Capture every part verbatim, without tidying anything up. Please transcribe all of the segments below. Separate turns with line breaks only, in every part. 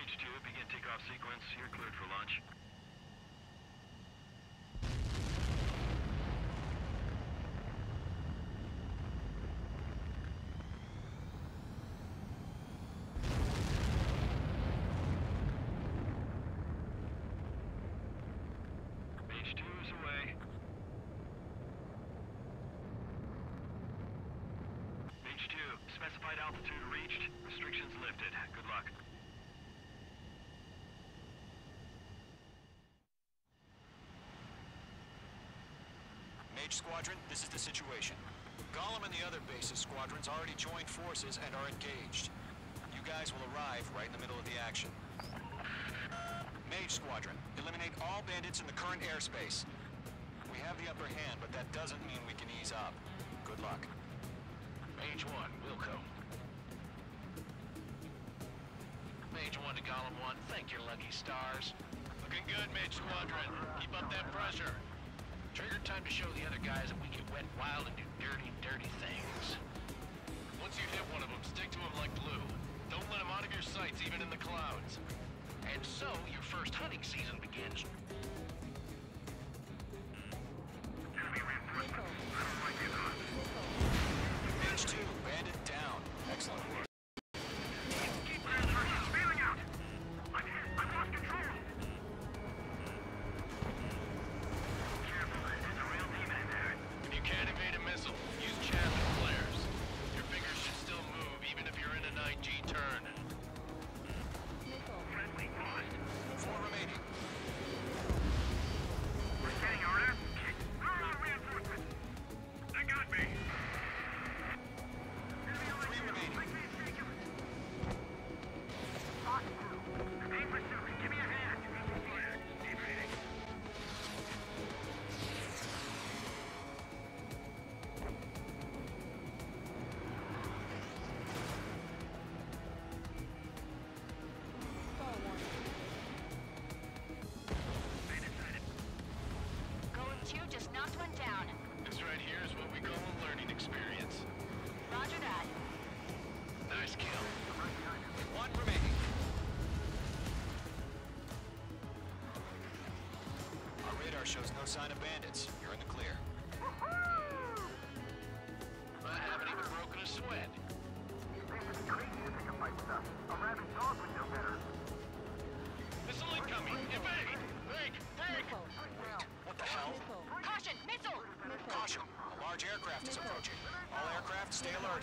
Mage two, begin takeoff sequence. You're cleared for launch. Mage two is away. Mage two, specified altitude reached. Restrictions lifted. Good luck.
Mage Squadron, this is the situation. Golem and the other bases squadrons already joined forces and are engaged. You guys will arrive right in the middle of the action. Mage Squadron, eliminate all bandits in the current airspace. We have the upper hand, but that doesn't mean we can ease up. Good luck.
Mage one, Wilco. Mage one to Golem one, thank your lucky stars. Looking good, Mage Squadron. Keep up that pressure. Trigger time to show the other guys that we can wet wild and do dirty, dirty things. Once you hit one of them, stick to them like glue. Don't let them out of your sights, even in the clouds. And so, your first hunting season begins.
Mage two, bandit down. Excellent work.
Keep feeling out. I'm hit. I've lost control. Careful, there's a real demon in there.
If you can't evade a missile, use Chapman flares. Your fingers should still move, even if you're in a nine G turn.
Friendly lost.
Four remaining.
We're getting our ass kicked. Throw out reinforcements. They got me.
Three remaining.
Aim pursuit. Give me a hand. Evading.
Golem two just knocked one down.
This right here is what we call a learning experience.
Roger that.
Nice kill.
One remaining. Our radar shows no sign of bandits. You're in the clear.
I haven't even broken a sweat. Missile incoming! Evade! Break! Break!
What the hell?
Caution! Missile!
Caution! A large aircraft is approaching. All aircraft, stay alert.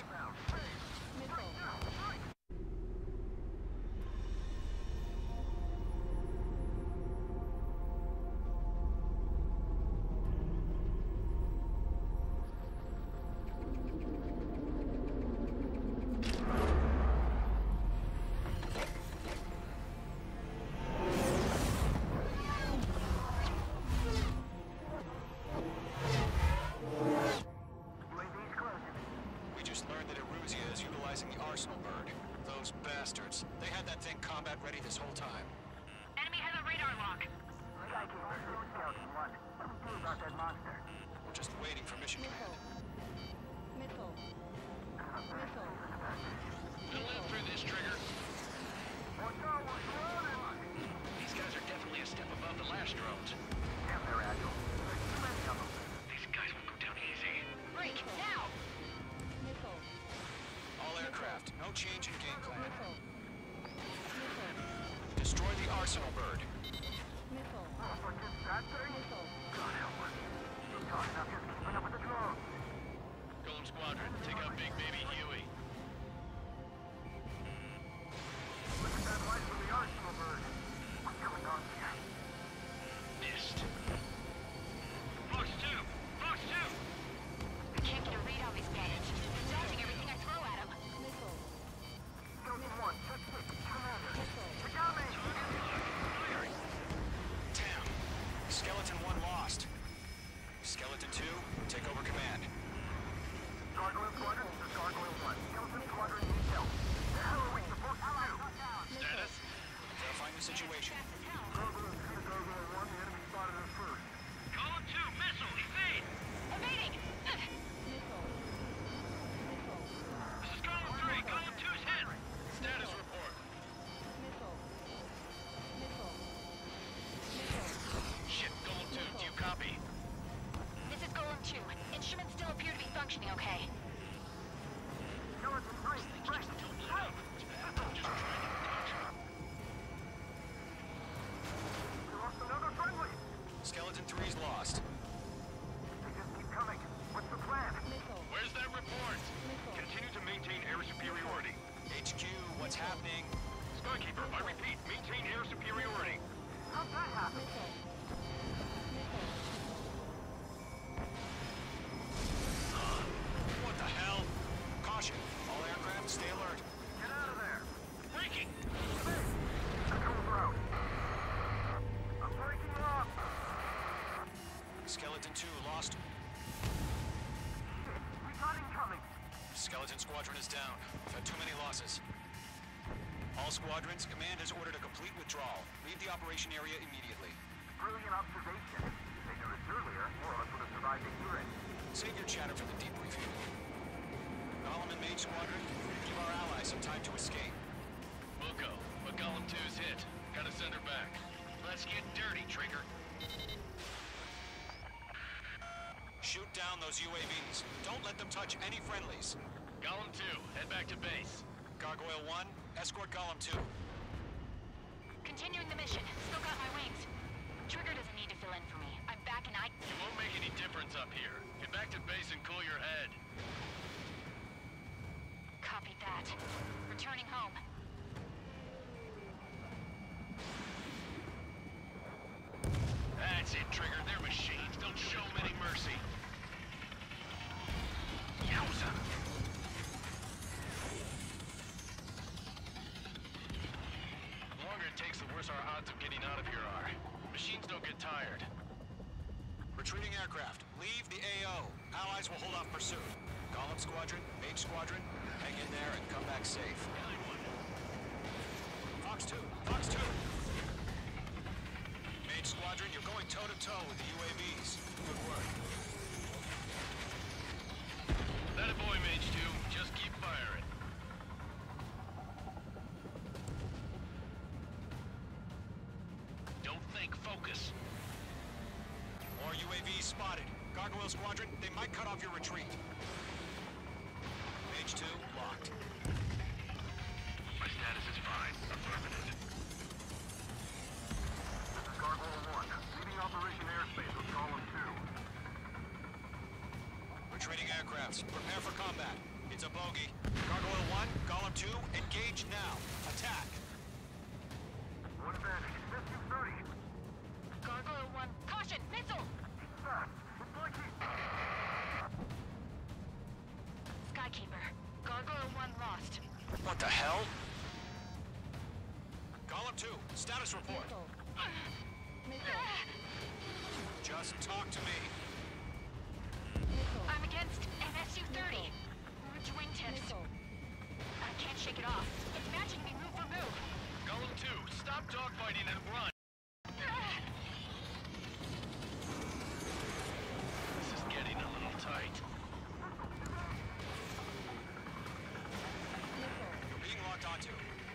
We just learned that Eruzia is utilizing the Arsenal bird. Those bastards. They had that thing combat ready this whole time.
Enemy has a radar lock.
We're just waiting for mission command.
We'll live through this, Trigger. These guys are definitely a step above the last drones. These guys will go down easy.
Break! Now!
All aircraft, no change in game plan. Destroy the Arsenal bird.
Golem Squadron, take out Big Baby Huey. Missed.
Fox two. Fox two.
I can't get a read on these bandits. They're dodging everything I throw at them.
Damn. Skeleton one lost. Skeleton two, take over command.
Gargoyle Squadron, this is Gargoyle one. Skeleton Squadron needs help. The hell are we supposed to do?
Status?
Verifying the situation.
Gargoyle two, Gargoyle one, the enemy spotted us first. Column two, missile, evade!
Evading! Ugh.
This is Column three, Column two's hit!
Status report.
lost.
They just keep coming. What's the plan?
Where's that report?
Continue to maintain air superiority.
H Q, what's happening?
Skykeeper, I repeat, maintain air superiority. How'd that happen?
What the hell? Caution. All aircraft, stay alert.
Get out of there.
Breaking!
Control's out. I'm breaking up.
Skeleton two lost.
Shit, we got incoming.
Skeleton Squadron is down. We've had too many losses. All squadrons, command has ordered a complete withdrawal. Leave the operation area immediately.
Brilliant observation. If they knew this earlier, more of us would have survived the hearing.
Save your chatter for the debriefing. Golem and Mage Squadron, give our allies some time to escape.
Buko, but Golem two's hit. Gotta send her back. Let's get dirty, Trigger.
Shoot down those U A Vs. Don't let them touch any friendlies.
Golem two, head back to base.
Gargoyle one, escort Golem two.
Continuing the mission. Still got my wings. Trigger doesn't need to fill in for me. I'm back and I...
It won't make any difference up here. Get back to base and cool your head.
Copy that. Returning home.
That's it, Trigger. They're machines. Don't show them any mercy. Yowza! The longer it takes, the worse our odds of getting out of here are. Machines don't get tired.
Retreating aircraft, leave the A O. Allies will hold off pursuit. Golem Squadron, Mage Squadron, hang in there and come back safe. Fox two, Fox two! Mage Squadron, you're going toe-to-toe with the U A Vs. Good work.
That a boy, Mage two. Just keep firing. Don't think, focus.
More U A Vs spotted. Gargoyle Squadron, they might cut off your retreat. Mage two, locked.
My status is fine. Affirmative.
This is Gargoyle one, leading Operation Airspace with Golem two.
Retreating aircrafts, prepare for combat. It's a bogey. Gargoyle one, Golem two, engage now. Attack.
One advantage. S U thirty.
Gargoyle one. Caution! Missile!
Fast. It's like he...
Skykeeper. Gargoyle one lost.
What the hell? Golem two, status report. Just talk to me.
I'm against an S U thirty. Large wingtips. I can't shake it off. It's matching me move for move.
Golem two, stop dogfighting and run. This is getting a little tight.
You're being locked onto.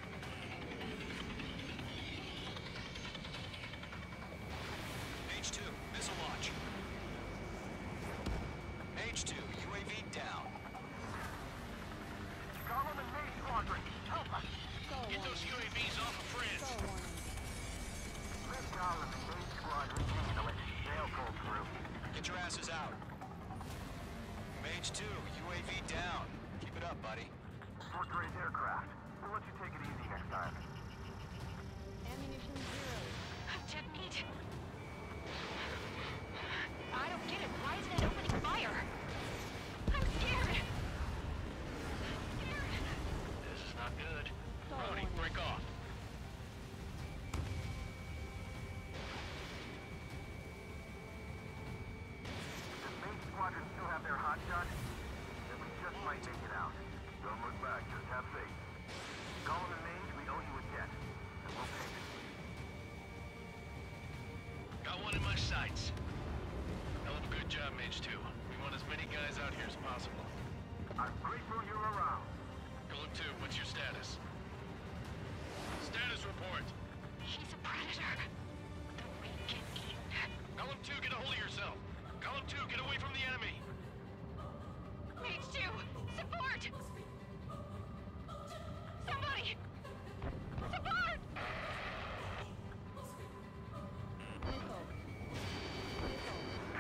Mage two, missile launch. Mage two, U A V down.
Golem and Mage Squadron, help us.
Get those U A Vs off of Frizz.
Let Golem and Mage Squadron handle it. They'll pull through.
Get your asses out. Mage two, U A V down. Keep it up, buddy.
Fort Gray's aircraft. We'll let you take it easy next time.
Ammunition zero.
Jet meat. I don't get it. Why isn't it opening fire? I'm scared. Scared.
This is not good. Brody, break off.
Does Mage Squadron still have their hot shot? Then we just might make it out. Don't look back, just have faith. Golem and Mage, we owe you a debt. And we'll pay it.
Got one in my sights. Hell of a good job, Mage two. We want as many guys out here as possible.
I'm grateful you're around.
Golem two, what's your status? Status report.
He's a predator. The weak get eaten.
Golem two, get a hold of yourself. Golem two, get away from the enemy.
Mage two, support! Somebody! Support!
Missile. Missile.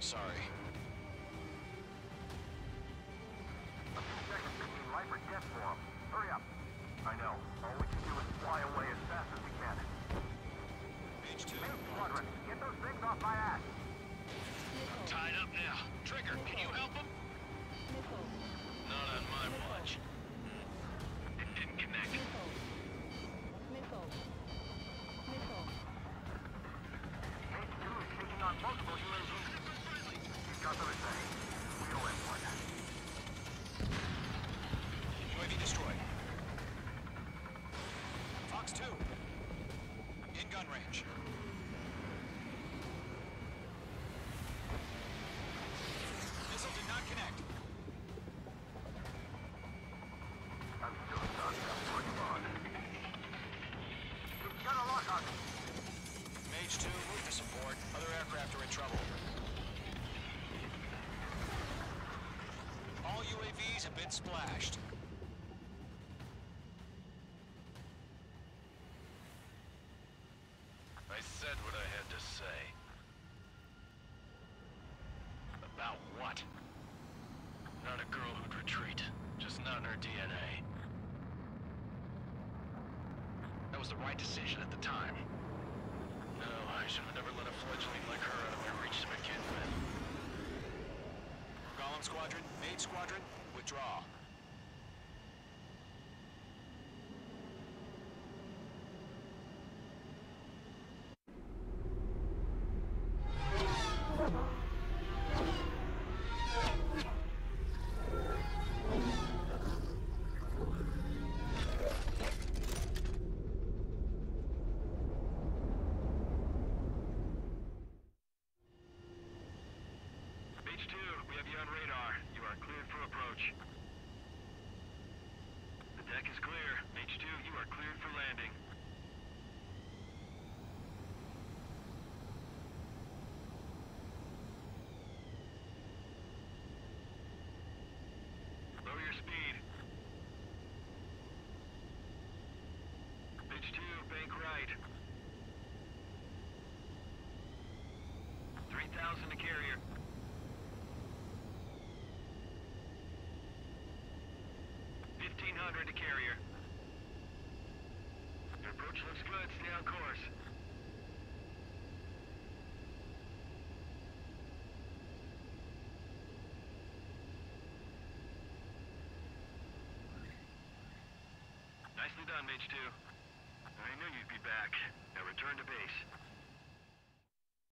sorry.
A few seconds could mean life or death for him. Hurry up. I know. All we can do is fly away as fast as we can.
Mage two.
Main Squadron, get those things off my ass.
Missile.
Tied up now. Trigger, can you help him?
Missile.
Not on my watch. It didn't connect.
Missile. Missile. Missile.
Mage two is taking on multiple U A Vs. He's got them at bay. We owe him one.
U A V destroyed. Fox two. In gun range. Missile did not connect.
I'm still stuck. Bring him on. He's got a lock on me.
Mage two, move to support. Other aircraft are in trouble. All U A Vs have been splashed.
I said what I had to say. About what? Not a girl who'd retreat. Just not in her D N A. That was the right decision at the time. No, I should have never let a fledgling like her out of my reach to begin with.
Golem Squadron, Mage Squadron, withdraw.
Mage two, we have you on radar. You are cleared for approach. The deck is clear. Mage two, you are cleared for landing. Lower your speed. Mage two, bank right. three thousand to carrier. fifteen hundred to carrier. Your approach looks good. Stay on course. Nicely done, Mage two. I knew you'd be back. Now return to base.